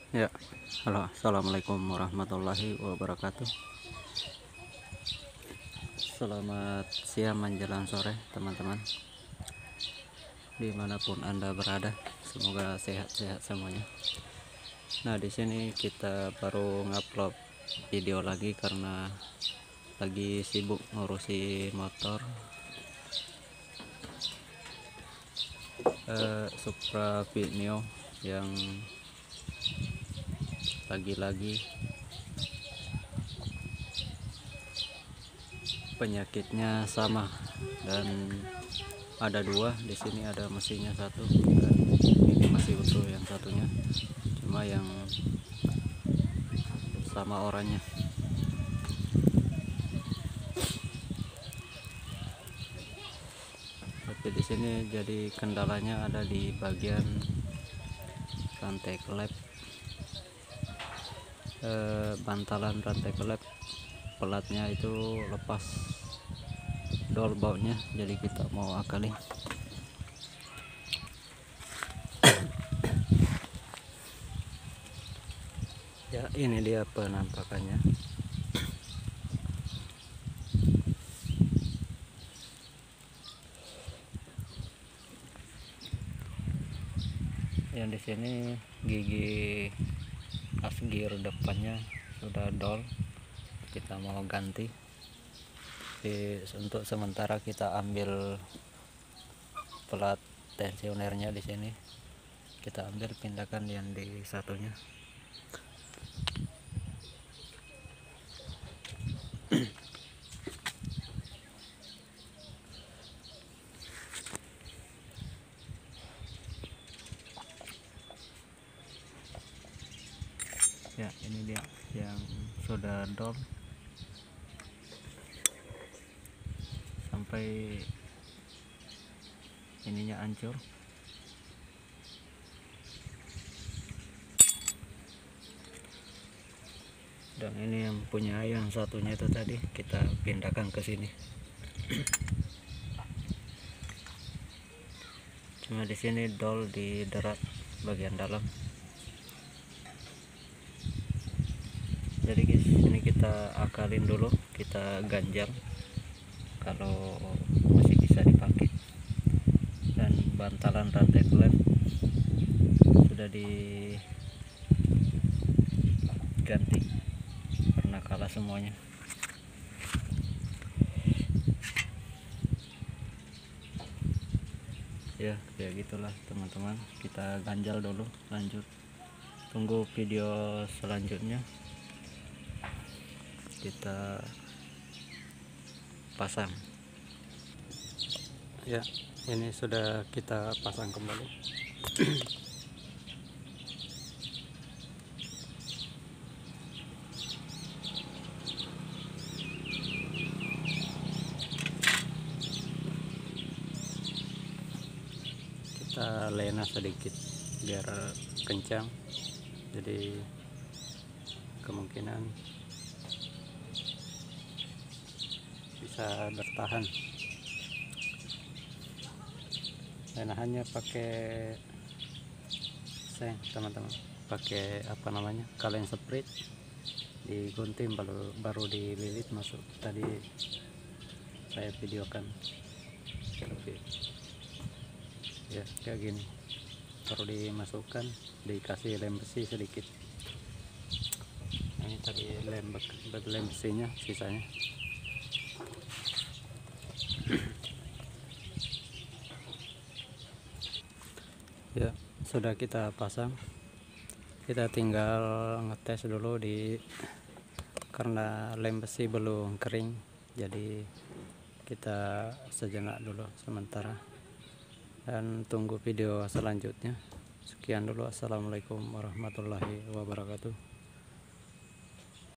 Ya, halo, assalamualaikum warahmatullahi wabarakatuh. Selamat siang menjelang sore, teman-teman. Dimanapun Anda berada, semoga sehat-sehat semuanya. Nah, di sini kita baru ngupload video lagi karena lagi sibuk ngurusi motor Supra Vigneo yang lagi-lagi penyakitnya sama, dan ada dua di sini, ada mesinnya satu dan ini masih utuh yang satunya, cuma yang sama orangnya. Tapi di sini jadi kendalanya ada di bagian rantai kelep, bantalan rantai kelep, pelatnya itu lepas dol bautnya, jadi kita mau akali. Ya, ini dia penampakannya. Yang di sini gigi asgir depannya sudah dol, kita mau ganti. Jadi untuk sementara kita ambil pelat tensionernya di sini, kita ambil, pindahkan yang di satunya. Ya, ini dia yang sudah dol sampai ininya hancur. Dan ini yang punya yang satunya itu tadi kita pindahkan ke sini. Cuma di sini dol di derat bagian dalam. Jadi guys, ini kita akalin dulu, kita ganjal kalau masih bisa dipakai. Dan bantalan rantai klep sudah diganti karena kalah semuanya. Ya, kayak gitulah teman-teman, kita ganjal dulu, lanjut tunggu video selanjutnya kita pasang. Ya, ini sudah kita pasang kembali. Kita lena sedikit biar kencang, jadi kemungkinan bisa bertahan. Lenahannya pakai seng, teman-teman, pakai apa namanya, kaleng sprit, digunting baru dililit masuk. Tadi saya videokan, tapi ya kayak gini, baru dimasukkan, dikasih lem besi sedikit. Ini tadi lem besinya, sisanya. Ya, sudah kita pasang, kita tinggal ngetes dulu karena lem besi belum kering, jadi kita sejenak dulu sementara dan tunggu video selanjutnya. Sekian dulu, assalamualaikum warahmatullahi wabarakatuh.